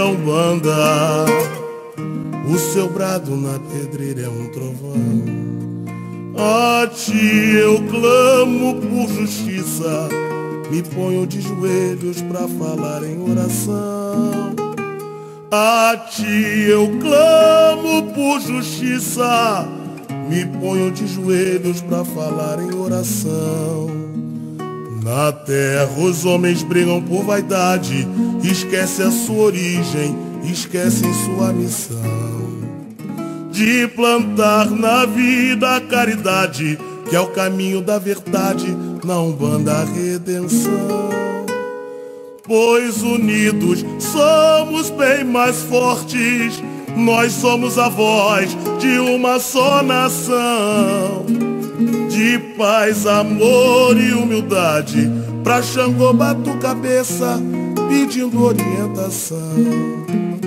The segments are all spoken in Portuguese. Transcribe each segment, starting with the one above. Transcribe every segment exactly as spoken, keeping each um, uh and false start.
não banda, o seu brado na pedreira é um trovão. A ti eu clamo por justiça, me ponho de joelhos pra falar em oração. A ti eu clamo por justiça, me ponho de joelhos pra falar em oração. Na terra os homens brigam por vaidade, esquecem a sua origem, esquecem sua missão de plantar na vida a caridade, que é o caminho da verdade, na Umbanda a redenção. Pois unidos somos bem mais fortes, nós somos a voz de uma só nação, de paz, amor e humildade, pra Xangô bato cabeça pedindo orientação.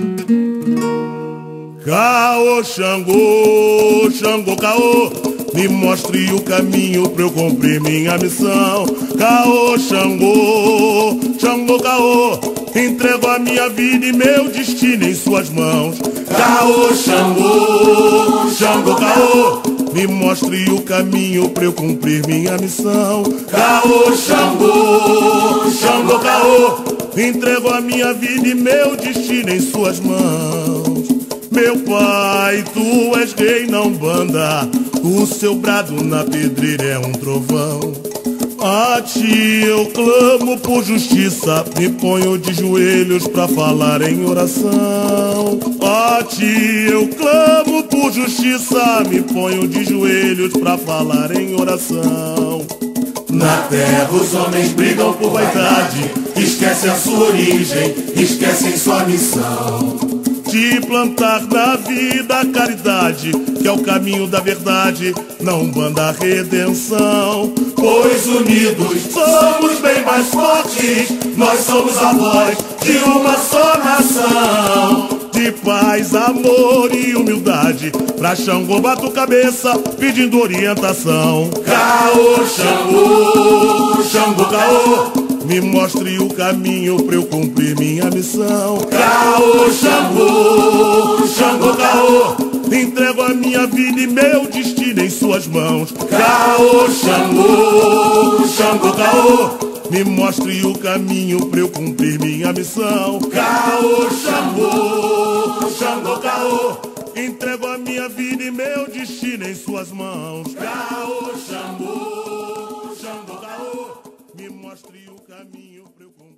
Caô, Xangô, Xangô, caô, me mostre o caminho pra eu cumprir minha missão. Caô, Xangô, Xangô, caô, entrego a minha vida e meu destino em suas mãos. Caô, Xangô, Xangô, caô, me mostre o caminho pra eu cumprir minha missão. Caô, Xangô, Xangô, caô, entrego a minha vida e meu destino em suas mãos. Meu pai, tu és rei na Umbanda, o seu brado na pedreira é um trovão. A ti eu clamo por justiça, me ponho de joelhos pra falar em oração. A ti eu clamo por justiça, me ponho de joelhos pra falar em oração. Na terra os homens brigam por vaidade, esquecem a sua origem, esquecem sua missão de plantar na vida a caridade, que é o caminho da verdade, na Umbanda a redenção. Pois unidos somos bem mais fortes, nós somos a voz de uma só nação, de paz, amor e humildade, pra Xangô bato cabeça pedindo orientação. Caô, Xangô, Xangô, caô, me mostre o caminho pra eu cumprir minha missão. Caô, Xangô, Xangô, caô, entrego a minha vida e meu destino em suas mãos. Caô, Xangô, Xangô, caô, me mostre o caminho pra eu cumprir minha missão. Caô, Xangô, Xangô, caô, entrego a minha vida e meu destino em suas mãos. Caô, Xangô, Xangô, caô, me mostre o caminho pra eu cumprir.